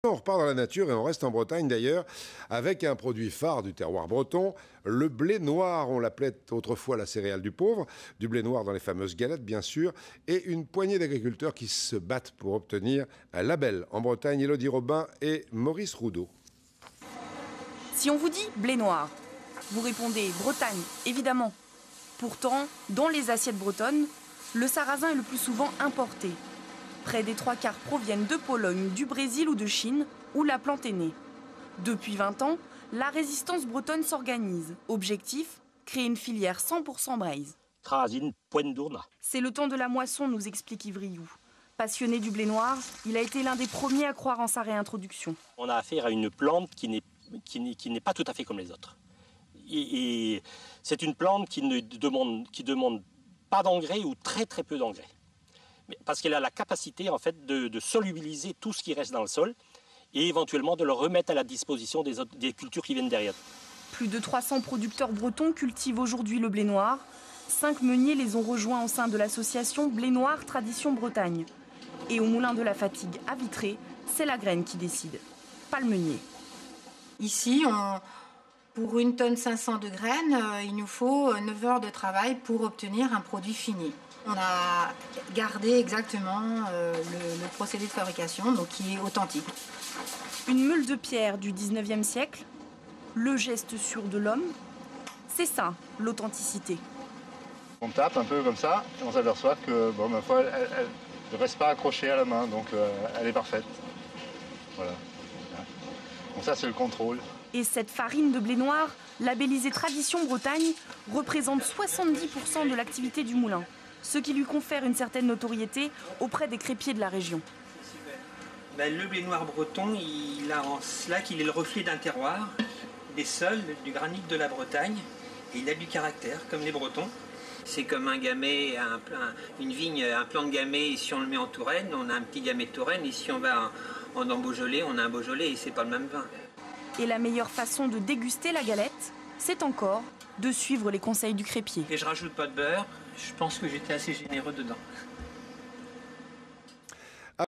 On repart dans la nature et on reste en Bretagne d'ailleurs avec un produit phare du terroir breton, le blé noir. On l'appelait autrefois la céréale du pauvre, du blé noir dans les fameuses galettes bien sûr, et une poignée d'agriculteurs qui se battent pour obtenir un label. En Bretagne, Élodie Robin et Maurice Roudot. Si on vous dit blé noir, vous répondez Bretagne, évidemment. Pourtant, dans les assiettes bretonnes, le sarrasin est le plus souvent importé. Près des 3/4 proviennent de Pologne, du Brésil ou de Chine, où la plante est née. Depuis 20 ans, la résistance bretonne s'organise. Objectif, créer une filière 100% braise. C'est le temps de la moisson, nous explique Yves Rioux. Passionné du blé noir, il a été l'un des premiers à croire en sa réintroduction. On a affaire à une plante qui n'est pas tout à fait comme les autres. Et c'est une plante qui demande pas d'engrais ou très très peu d'engrais. Parce qu'elle a la capacité en fait de solubiliser tout ce qui reste dans le sol et éventuellement de le remettre à la disposition des cultures qui viennent derrière. Plus de 300 producteurs bretons cultivent aujourd'hui le blé noir. 5 meuniers les ont rejoints au sein de l'association Blé Noir Tradition Bretagne. Et au moulin de la Fatigue à Vitré, c'est la graine qui décide, pas le meunier. Ici, pour 1 tonne 500 de graines, il nous faut 9 heures de travail pour obtenir un produit fini. On a gardé exactement le procédé de fabrication, donc qui est authentique. Une meule de pierre du 19e siècle, le geste sûr de l'homme, c'est ça, l'authenticité. On tape un peu comme ça, et on s'aperçoit que ma foi, elle ne reste pas accrochée à la main, donc elle est parfaite. Voilà. Donc ça, c'est le contrôle. Et cette farine de blé noir, labellisée Tradition Bretagne, représente 70% de l'activité du moulin, ce qui lui confère une certaine notoriété auprès des crépiers de la région. Le blé noir breton, il a en cela qu'il est le reflet d'un terroir, des sols, du granit de la Bretagne, et il a du caractère, comme les Bretons. C'est comme un gamay, une vigne, un plant de gamay, si on le met en Touraine, on a un petit gamay de Touraine, et si on va en Beaujolais, on a un Beaujolais, et c'est pas le même vin. Et la meilleure façon de déguster la galette, c'est encore de suivre les conseils du crépier. Et je rajoute pas de beurre, je pense que j'étais assez généreux dedans.